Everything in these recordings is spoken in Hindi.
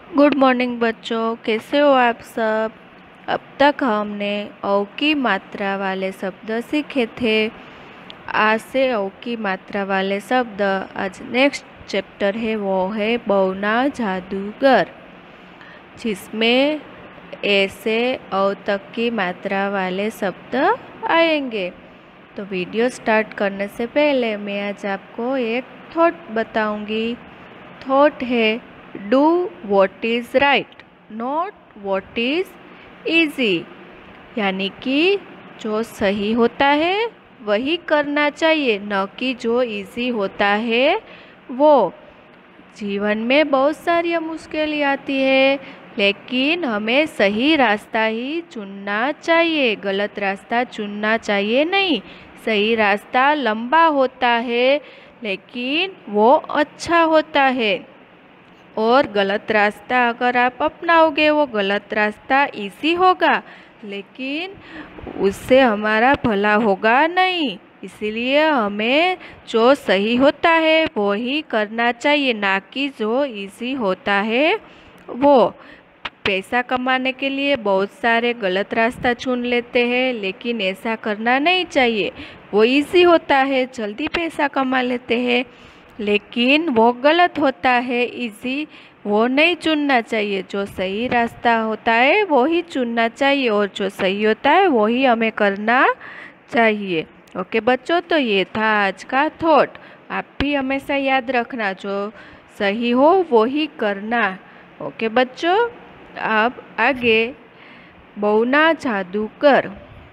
गुड मॉर्निंग बच्चों, कैसे हो आप सब। अब तक हमने औ की मात्रा वाले शब्द सीखे थे। आज से औ की मात्रा वाले शब्द, आज नेक्स्ट चैप्टर है वो है बौना जादूगर, जिसमें ए से औ तक की मात्रा वाले शब्द आएंगे। तो वीडियो स्टार्ट करने से पहले मैं आज आपको एक थॉट बताऊंगी। थॉट है do what is right, not what is easy. यानी कि जो सही होता है वही करना चाहिए, न कि जो इजी होता है वो। जीवन में बहुत सारी मुश्किलें आती है, लेकिन हमें सही रास्ता ही चुनना चाहिए, गलत रास्ता चुनना चाहिए नहीं। सही रास्ता लंबा होता है लेकिन वो अच्छा होता है, और गलत रास्ता अगर आप अपनाओगे वो गलत रास्ता इजी होगा लेकिन उससे हमारा भला होगा नहीं। इसीलिए हमें जो सही होता है वो ही करना चाहिए, ना कि जो इजी होता है वो। पैसा कमाने के लिए बहुत सारे गलत रास्ता चुन लेते हैं, लेकिन ऐसा करना नहीं चाहिए। वो इजी होता है, जल्दी पैसा कमा लेते हैं, लेकिन वो गलत होता है। इजी वो नहीं चुनना चाहिए। जो सही रास्ता होता है वो ही चुनना चाहिए, और जो सही होता है वो ही हमें करना चाहिए। ओके बच्चों, तो ये था आज का थॉट। आप भी हमेशा याद रखना, जो सही हो वो ही करना। ओके बच्चों, अब आगे बौना जादूगर।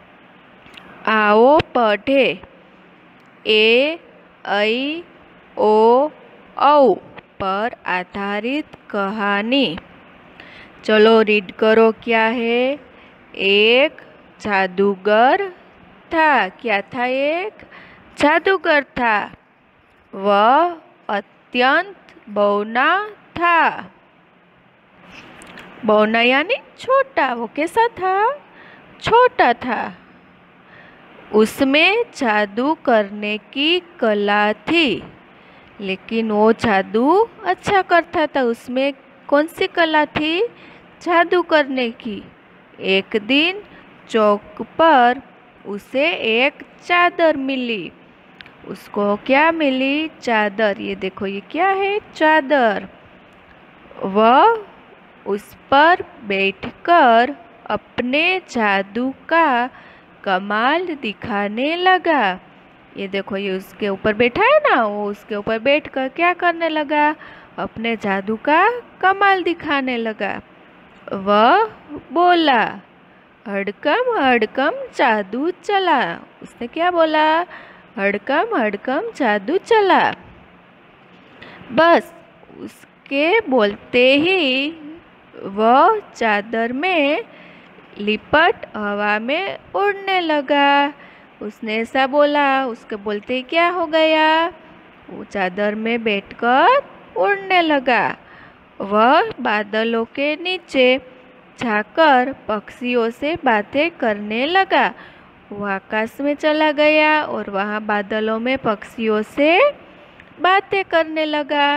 आओ पढ़े ए ऐ ओ औ पर आधारित कहानी। चलो रीड करो। क्या है? एक जादूगर था। क्या था? एक जादूगर था। वह अत्यंत बौना था। बौना यानी छोटा। वो कैसा था? छोटा था। उसमें जादू करने की कला थी, लेकिन वो जादू अच्छा करता था। उसमें कौन सी कला थी? जादू करने की। एक दिन चौक पर उसे एक चादर मिली। उसको क्या मिली? चादर। ये देखो, ये क्या है? चादर। वह उस पर बैठकर अपने जादू का कमाल दिखाने लगा। ये देखो, ये उसके ऊपर बैठा है ना, वो उसके ऊपर बैठकर क्या करने लगा? अपने जादू का कमाल दिखाने लगा। वह बोला, हड़कम हड़कम जादू चला। उसने क्या बोला? हड़कम हड़कम जादू चला। बस उसके बोलते ही वह चादर में लिपट हवा में उड़ने लगा। उसने ऐसा बोला, उसके बोलते ही क्या हो गया? वो चादर में बैठकर उड़ने लगा। वह बादलों के नीचे जाकर पक्षियों से बातें करने लगा। वो आकाश में चला गया और वहाँ बादलों में पक्षियों से बातें करने लगा।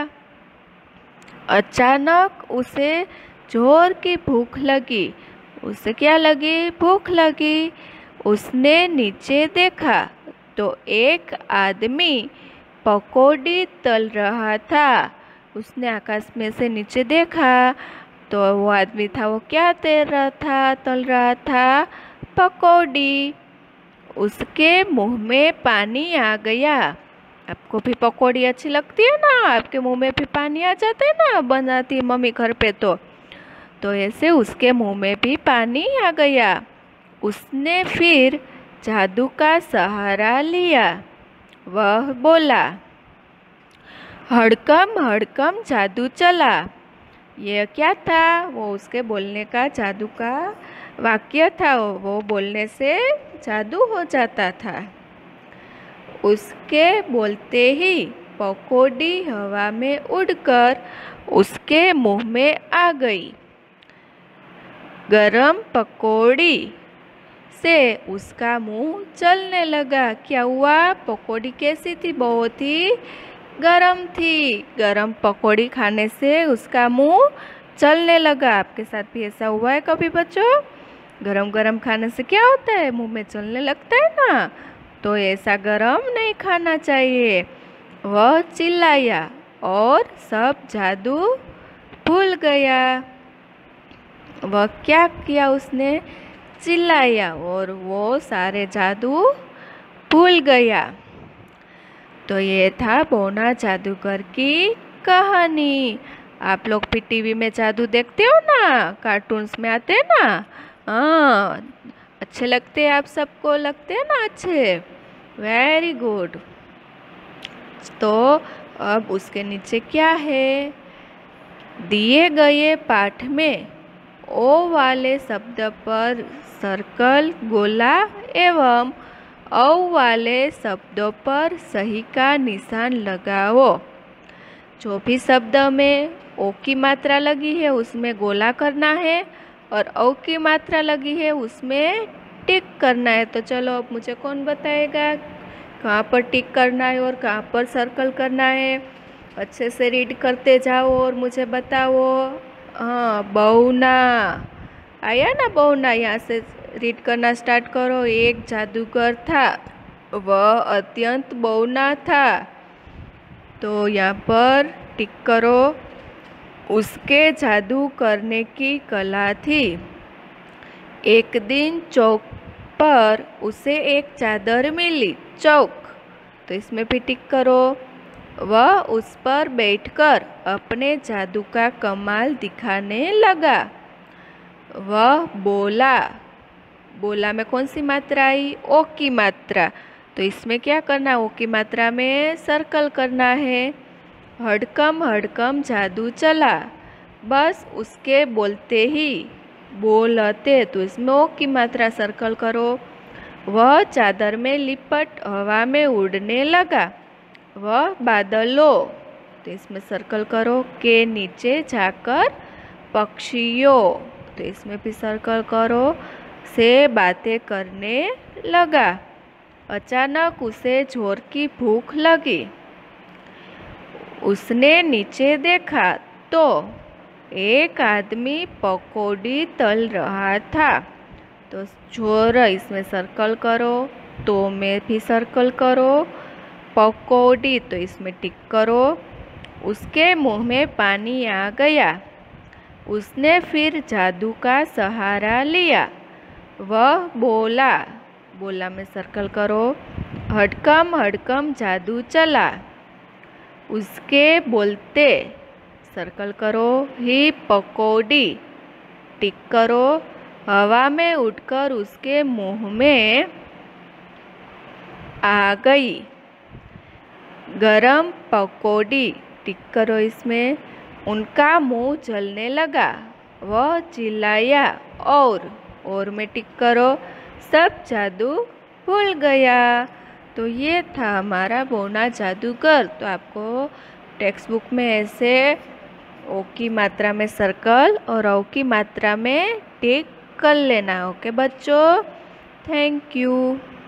अचानक उसे जोर की भूख लगी। उसे क्या लगी? भूख लगी। उसने नीचे देखा तो एक आदमी पकौड़ी तल रहा था। उसने आकाश में से नीचे देखा तो वो आदमी था, वो क्या तल रहा था? पकौड़ी। उसके मुंह में पानी आ गया। आपको भी पकौड़ी अच्छी लगती है ना? आपके मुंह में भी पानी आ जाता है ना, बनाती है मम्मी घर पे तो ऐसे उसके मुंह में भी पानी आ गया। उसने फिर जादू का सहारा लिया। वह बोला, हड़कम हड़कम जादू चला। ये क्या था? वो उसके बोलने का जादू का वाक्य था। वो बोलने से जादू हो जाता था। उसके बोलते ही पकौड़ी हवा में उड़कर उसके मुंह में आ गई। गरम पकौड़ी से उसका मुंह जलने लगा। क्या हुआ? पकौड़ी कैसी थी? बहुत ही गरम थी। गरम पकौड़ी खाने से उसका मुंह चलने लगा। आपके साथ भी ऐसा हुआ है कभी बच्चों? गरम गरम खाने से क्या होता है, मुंह में चलने लगता है ना। तो ऐसा गरम नहीं खाना चाहिए। वह चिल्लाया और सब जादू भूल गया। वह क्या किया, उसने चिल्लाया और वो सारे जादू भूल गया। तो ये था बौना जादूगर की कहानी। आप लोग भी टीवी में जादू देखते हो ना, कार्टून्स में आते हैं ना। हाँ, अच्छे लगते हैं, आप सबको लगते हैं ना अच्छे। Very good. तो अब उसके नीचे क्या है, दिए गए पाठ में ओ वाले शब्द पर सर्कल, गोला एवं औ वाले शब्दों पर सही का निशान लगाओ। जो भी शब्द में ओ की मात्रा लगी है उसमें गोला करना है और औ की मात्रा लगी है उसमें टिक करना है। तो चलो अब मुझे कौन बताएगा कहाँ पर टिक करना है और कहाँ पर सर्कल करना है। अच्छे से रीड करते जाओ और मुझे बताओ। हाँ, बौना आया ना, बौना। यहाँ से रीड करना स्टार्ट करो। एक जादूगर था, वह अत्यंत बौना था। तो यहाँ पर टिक करो। उसके जादू करने की कला थी। एक दिन चौक पर उसे एक चादर मिली। चौक, तो इसमें भी टिक करो। वह उस पर बैठकर अपने जादू का कमाल दिखाने लगा। वह बोला, बोला में कौन सी मात्रा आई, ओ की मात्रा। तो इसमें क्या करना, ओ की मात्रा में सर्कल करना है। हड़कम हड़कम जादू चला। बस उसके बोलते ही, बोलते तो इसमें ओ की मात्रा सर्कल करो। वह चादर में लिपट हवा में उड़ने लगा। वह बादलों, तो इसमें सर्कल करो। के नीचे जाकर पक्षियों, तो इसमें भी सर्कल करो, से बातें करने लगा। अचानक उसे जोर की भूख लगी। उसने नीचे देखा तो एक आदमी पकौड़ी तल रहा था। तो जोर, इसमें सर्कल करो। तो में भी सर्कल करो। पकौड़ी, तो इसमें टिक करो। उसके मुंह में पानी आ गया। उसने फिर जादू का सहारा लिया। वह बोला, बोला में सर्कल करो। हड़कम हड़कम जादू चला। उसके बोलते सर्कल करो ही पकौड़ी टिक करो। हवा में उड़कर उसके मुंह में आ गई। गरम पकौड़ी टिक करो इसमें। उनका मुंह जलने लगा। वह चिल्लाया और में टिक करो। सब जादू भूल गया। तो ये था हमारा बौना जादूगर। तो आपको टेक्स्ट बुक में ऐसे ओ की मात्रा में सर्कल और औ की मात्रा में टिक कर लेना। ओके बच्चों, थैंक यू।